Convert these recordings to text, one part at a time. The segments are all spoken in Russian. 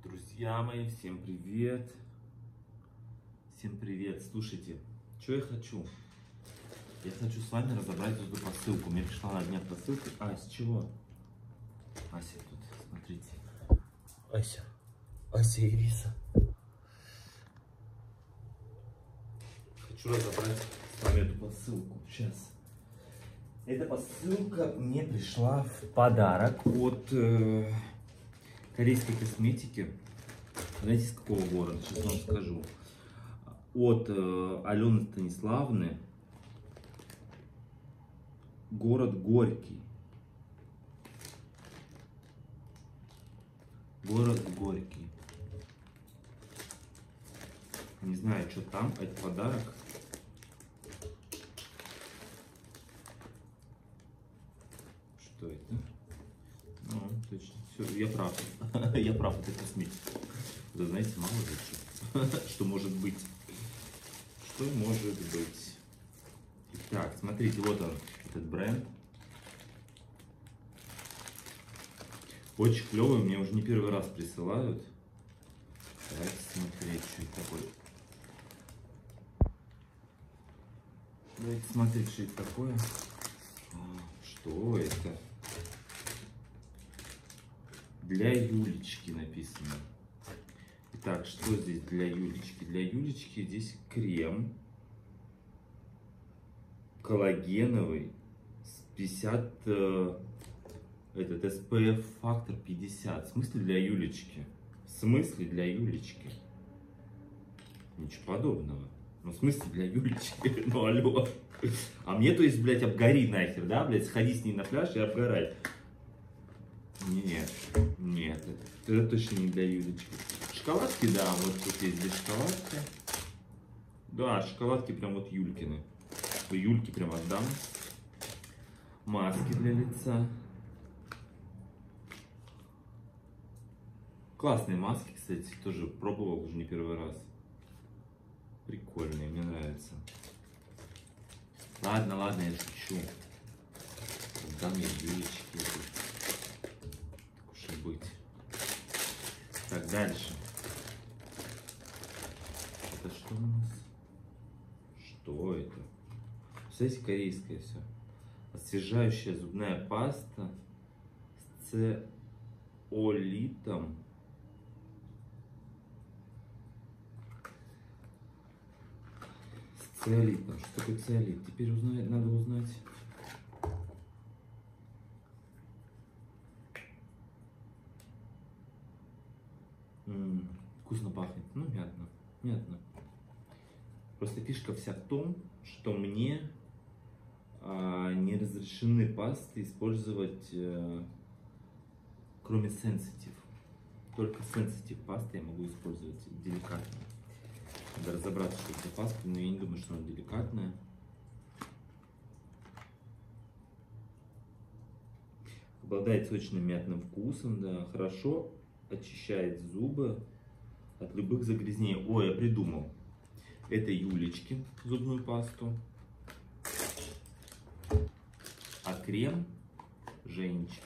Друзья мои, всем привет! Всем привет! Слушайте, что я хочу? Я хочу с вами разобрать эту посылку. Мне пришла на днях посылка. С чего? Ася тут, смотрите. Ася и Ириса. Хочу разобрать с вами эту посылку. Сейчас. Эта посылка мне пришла в подарок от корейской косметики. Знаете, из какого города? Сейчас вам скажу. От Алены Станиславны. Город Горький. Город Горький. Не знаю, что там. Это подарок. Что это? Ну, точно. Все, я прав. Я прав, это косметика. Вы знаете, мало ли что. Что может быть. Что может быть. Итак, смотрите, вот он, этот бренд. Очень клевый, мне уже не первый раз присылают. Давайте смотреть, что это такое. Давайте смотреть, что это такое. Что это? Для Юлечки написано. Итак, что здесь для Юлечки? Для Юлечки здесь крем коллагеновый с 50, этот SPF фактор 50. В смысле для Юлечки? В смысле для Юлечки? Ничего подобного. Ну, в смысле для Юлечки? Ну, алло. А мне, то есть, блядь, обгори нахер, да, блядь, сходи с ней на пляж и обгорай. Нет, нет, это точно не для Юлечки. Шоколадки, да, вот тут есть две шоколадки. Да, шоколадки прям вот Юлькины. Юльке прям отдам. Маски для лица. Классные маски, кстати, тоже пробовал уже не первый раз. Прикольные, мне нравятся. Ладно, ладно, я шучу. Отдам я Юлечке. Так уж и быть. Так, дальше. Это что у нас? Что это? Представляете, корейское все. Освежающая зубная паста с циолитом. С циолитом. Что такое циолит? Теперь узнать, надо узнать. Вкусно пахнет. Ну, мятно. Мятно. Просто фишка вся в том, что мне не разрешены пасты использовать, кроме Sensitive. Только Sensitive пасты я могу использовать деликатно. Надо разобраться, что это за паста, но я не думаю, что она деликатная. Обладает сочным мятным вкусом, да, хорошо очищает зубы от любых загрязнений. Ой, я придумал. Это Юлечки зубную пасту. А крем Женечки.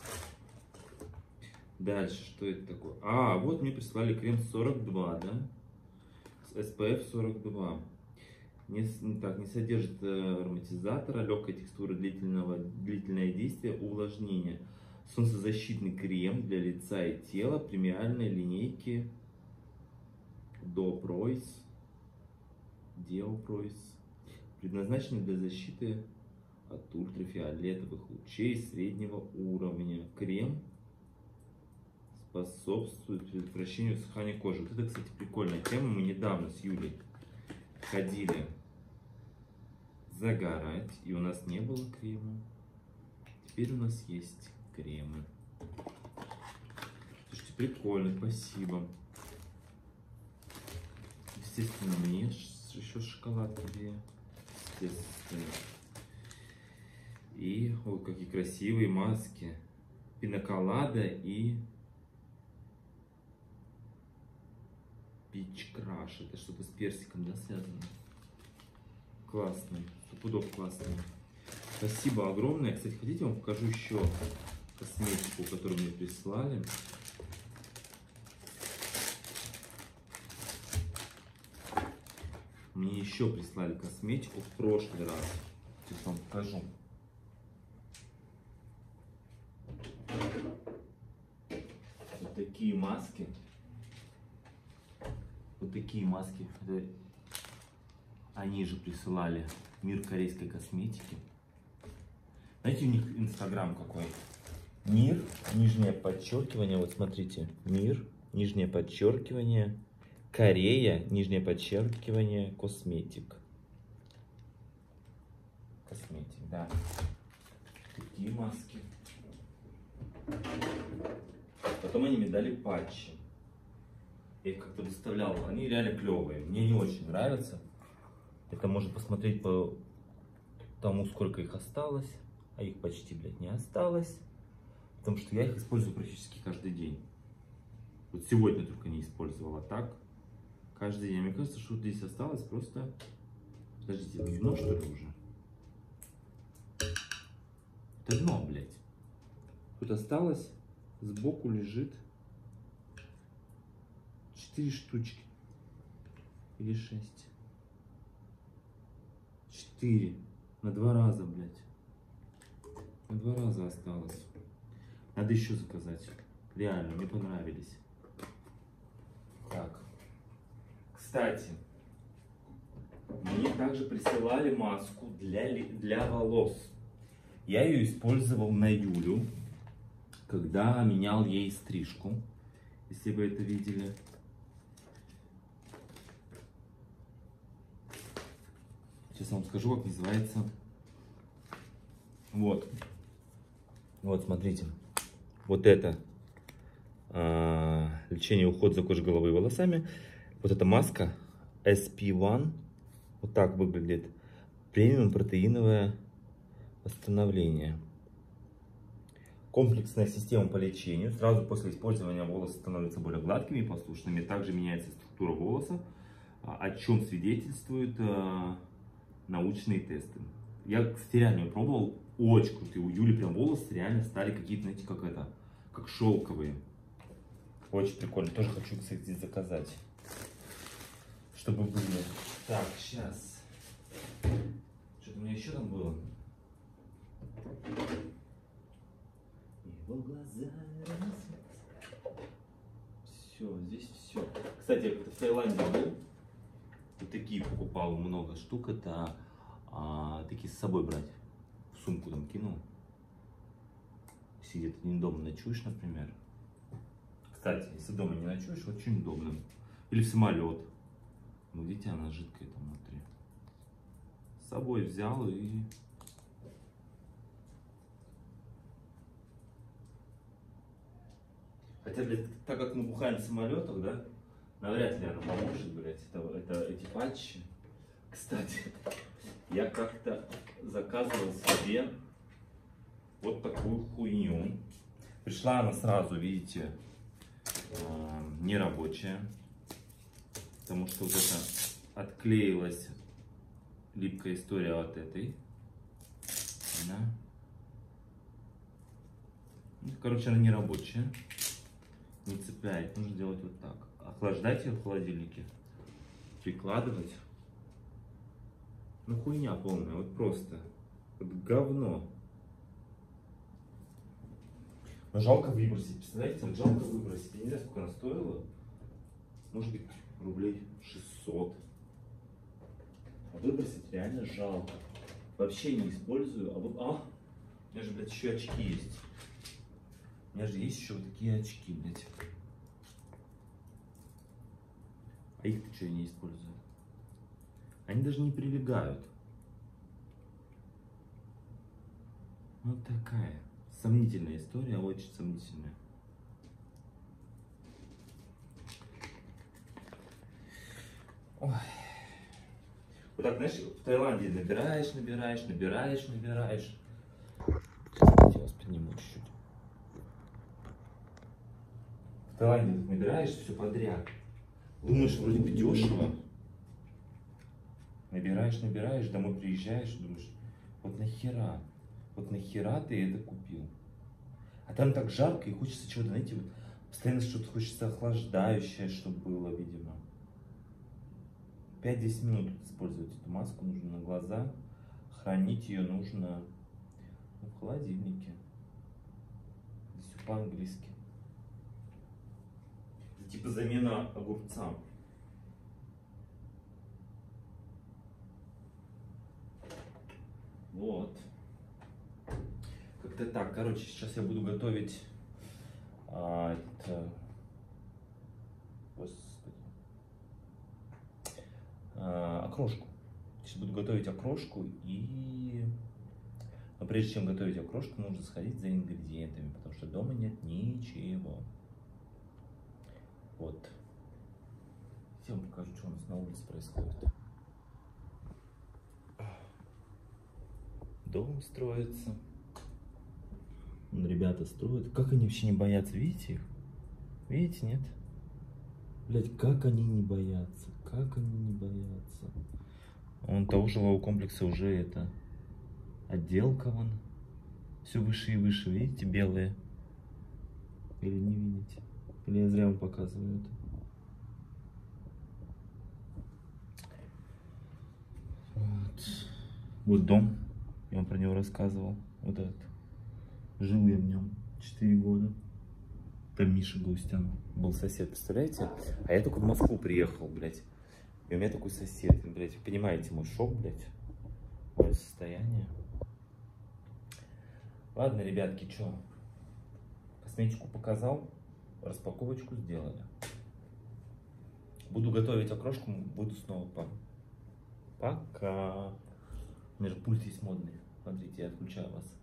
Дальше, что это такое? Вот мне прислали крем 42, да? С SPF 42. Не содержит ароматизатора, легкая текстура, длительное действие, увлажнение. Солнцезащитный крем для лица и тела премиальной линейки Deoprois, предназначенный для защиты от ультрафиолетовых лучей среднего уровня. Крем способствует предотвращению высыхания кожи. Вот это, кстати, прикольная тема. Мы недавно с Юлей ходили загорать, и у нас не было крема. Теперь у нас есть кремы. Слушайте, прикольно, спасибо. Естественно, мне еще шоколадки две. Естественно. И, ой, какие красивые маски. Пинаколада и Peach Crush. Это что-то с персиком, да, связано? Классный. Стопудов классный. Спасибо огромное. Кстати, хотите, я вам покажу еще косметику, которую мне прислали. мне еще прислали косметику в прошлый раз. Сейчас вам покажу. Вот такие маски. Вот такие маски. Они же присылали Мир корейской косметики. Знаете, у них инстаграм какой? Мир, нижнее подчеркивание, вот смотрите. Мир, нижнее подчеркивание. Корея, нижнее подчеркивание, косметик. Косметик, да. Такие маски. Потом они мне дали патчи. Я их как-то выставлял. Они реально клевые. Мне не очень нравятся. Это можно посмотреть по тому, сколько их осталось. А их почти, блядь, не осталось. Потому что я их использую практически каждый день. Вот сегодня только не использовала так. Каждый день. Мне кажется, что здесь осталось просто... Подождите, это дно, что ли, уже? Это дно, блядь. Тут осталось, сбоку лежит 4 штучки. Или 6. 4. На 2 раза, блядь. На 2 раза осталось. Надо еще заказать. Реально, мне понравились. Так. Кстати, мне также присылали маску для волос. Я ее использовал на Юлю, когда менял ей стрижку. Если вы это видели. Сейчас я вам скажу, как называется. Вот. Вот, смотрите. Вот это лечение и уход за кожей, головой и волосами. Вот эта маска SP1. Вот так выглядит. Премиум протеиновое восстановление. Комплексная система по лечению. Сразу после использования волосы становятся более гладкими и послушными. Также меняется структура волоса, о чем свидетельствуют научные тесты. Я, кстати, реально пробовал. Очень крутые. У Юли прям волосы реально стали какие-то, знаете, как шелковые. Очень прикольно. Тоже хочу, кстати, здесь заказать. Чтобы были. Так, сейчас. Что-то у меня еще там было. Его глаза. Все, здесь все. Кстати, я в Таиланде был. Вот такие покупал много штук. Это такие с собой брать. В сумку там кинул. Если где-то не дома ночуешь, например. Кстати, если дома не ночуешь, очень удобно. Или в самолет. Ну, видите, она жидкая там внутри. С собой взял и... Хотя, блядь, так как мы бухаем в самолетах, да, навряд ли она поможет, блядь, эти патчи. Кстати, я как-то заказывал себе вот такую хуйню. Пришла она сразу, видите, нерабочая. Потому что вот это отклеилась липкая история от этой. Да. Ну, короче, она нерабочая. Не цепляет. Нужно делать вот так. Охлаждать ее в холодильнике. Прикладывать. Ну, хуйня полная. Вот просто. Вот говно. Но жалко выбросить. Представляете, вот жалко выбросить. Я не знаю, сколько она стоила. Может быть, рублей 600. А выбросить реально жалко. Вообще не использую. А вот, у меня же, блядь, еще очки есть. У меня же есть еще вот такие очки, блядь. А их-то что я не использую? Они даже не прилегают. Вот такая сомнительная история, очень сомнительная. Ой. Вот так, знаешь, в Таиланде набираешь. Я вас подниму чуть-чуть. В Таиланде набираешь все подряд. Думаешь, вроде бы дешево. Набираешь, домой приезжаешь, думаешь, вот нахера ты это купил? А там так жарко и хочется чего-то, знаете, вот постоянно что-то хочется охлаждающее, чтобы было, видимо. 5-10 минут использовать эту маску нужно на глаза. Хранить ее нужно в холодильнике. Здесь все по-английски. Типа замена огурца. Вот. Как-то так. Короче, сейчас я буду готовить окрошку. Сейчас буду готовить окрошку Но прежде чем готовить окрошку, нужно сходить за ингредиентами, потому что дома нет ничего. Вот. Я вам покажу, что у нас на улице происходит. Дом строится. Ребята строят. Как они вообще не боятся? Видите их? Видите, нет? Блять, как они не боятся? Как они не боятся? Вон того жилого комплекса уже это отделка вон. Все выше и выше, видите, белые? Или не видите? Или я зря вам показываю это? Вот дом. Я вам про него рассказывал. Вот этот. Жил я в нем 4 года. Там Миша Галустян был сосед, представляете? А я только в Москву приехал, блядь. И у меня такой сосед, блядь. Вы понимаете мой шок, блядь? Мое состояние. Ладно, ребятки, что? Косметику показал. Распаковочку сделали. Буду готовить окрошку, буду снова Пока. У меня же пульт есть модный. Смотрите, я отключаю вас.